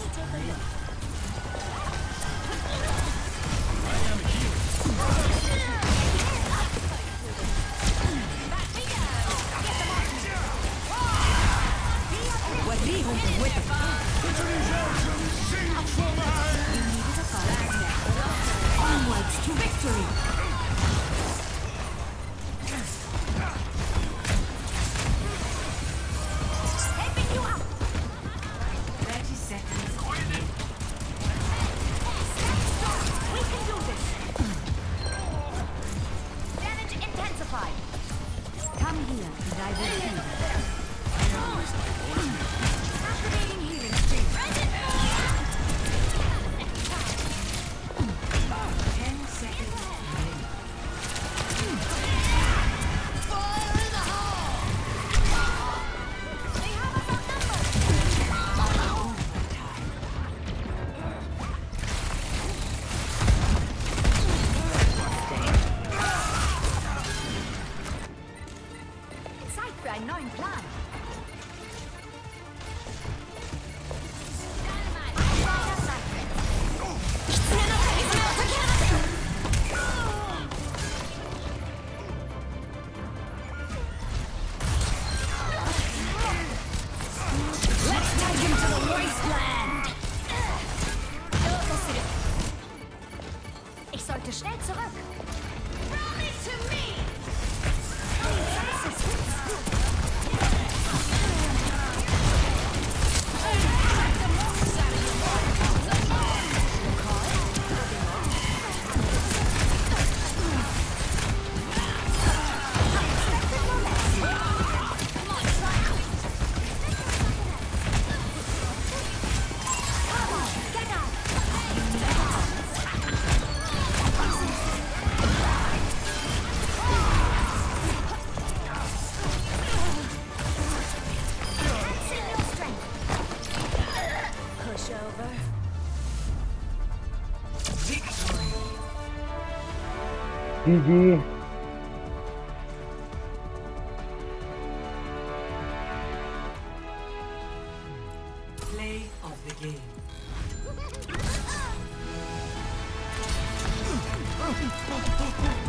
Onwards to victory! Helping you up! 30 seconds. We can do this! Damage intensified! Come here and I will heal. Activating healing stream. 10 seconds. Fire in the hole! They have us outnumbered! Zeit für einen neuen Plan. Ich sollte schnell zurück. Bring it to me. GG. Play of the game.